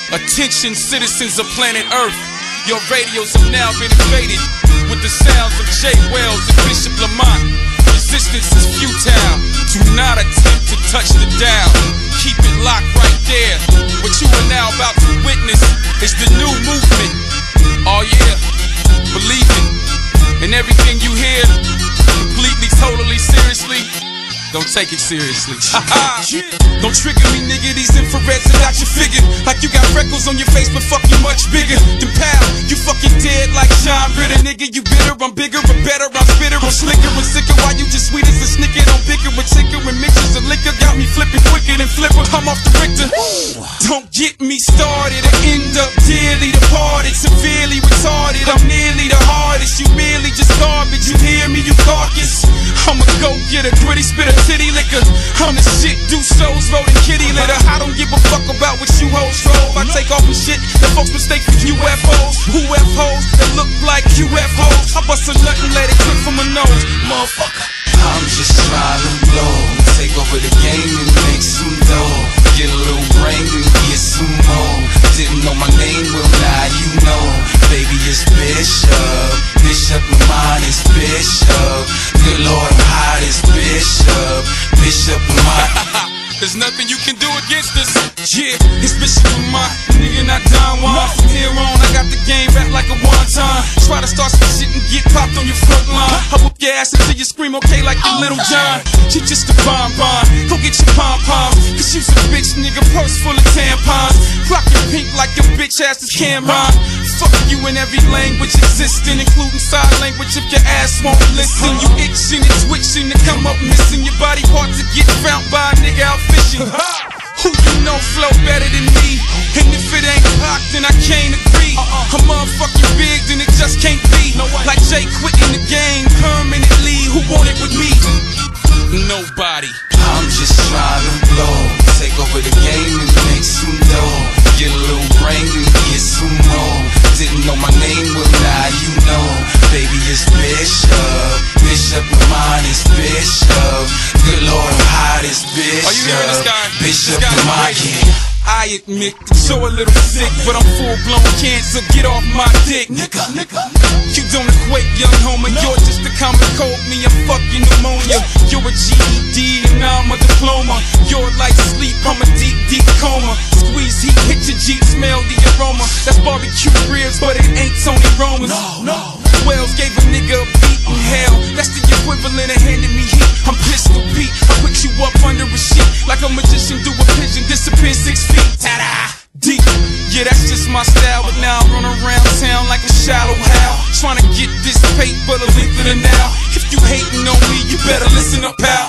Attention citizens of planet Earth, your radios have now been invaded with the sounds of J. Wells and Bishop Lamont. Resistance is futile, do not attempt to touch the dial. Keep it locked right there. What you are now about to witness is the new movement. Oh yeah, believe it. And everything you hear, completely, totally, seriously, don't take it seriously. Don't trigger me, nigga, these infrareds are not your figure. Like you got freckles on your face, but fuck you much bigger than pal. You fucking dead like Sean Ritter, nigga. You bitter, I'm bigger, but better, I'm spitter, I'm slicker and sicker. Why you just sweet as a snicker? Don't bicker with ticker and mixtures of liquor. Got me flipping quicker than flipper. I'm off the Richter. Don't get me started, I end up dearly departed, severely retarded. I'm nearly the hardest. You merely just garbage. You hear me, you carcass. I'ma go get a gritty spit of titty liquor. I'm the shit, do shows, rolling kitty litter. I don't give a fuck about what you hoes drove. I take off the shit that folks mistake for UFOs. UFOs that look like UFOs. I bust a nut and let it drip from my nose, motherfucker. I'm just trying to blow, take over the game and make some dough. Get a little brain and get some more. Didn't know my name, well now you know. Baby, it's Bishop. Bishop Lamont is Bishop. Good Lord, I'm hot as Bishop. Bishop Lamont. There's nothing you can do against us. Yeah, it's Bishop Lamont, nigga, not Don Juan. From here on, I got the game back like a wonton. Try to start some shit and get popped on your front line. I whoop your ass until you scream okay like your Little John. You just a bonbon, go get your pom-poms. Cause you's a bitch, nigga, purse full of tampons. Rockin' pink like your bitch ass is Cameron. Fuck you in every language existing, including sign language if your ass won't listen. You itching and twitching to come up missing. Your body parts to get found by a nigga out fishing. Who you know flow better than me? And if it ain't Pac, then I can't agree. I'm motherfucking big, then it just can't be. Like Jay quitting the game permanently. Who want it with me? Nobody. I'm just trying to blow, take over the game and make some dough. Get a little brain and get some more. Didn't know my name, well now you know. Baby, it's Bishop. Bishop Lamont is Bishop. Good Lord, I'm hot as Bishop. Are you hearing this guy? Bishop Lamont, yeah. I admit that you're a little sick, but I'm full-blown cancer. Get off my dick, nigga. You don't equate, young homer. You're just a common cold. Me, I'm fucking pneumonia. You're a GED and I'm a diploma. You're like sleep, I'm a deep, deep coma. Squeeze heat, hit your Jeep, smell the aroma. That's barbecue ribs, but it ain't Tony Roma's. No. Wells gave a nigga a beat in hell. That's the equivalent of handing me heat. I'm Pistol Pete. I put you up under a sheet like a magician do a pigeon. Disappear 6 feet. Ta-da! Deep. Yeah, that's just my style. But now I run around town like a shallow how. Trying to get this paper to length of the now. If you hating on me, you better listen up, pal.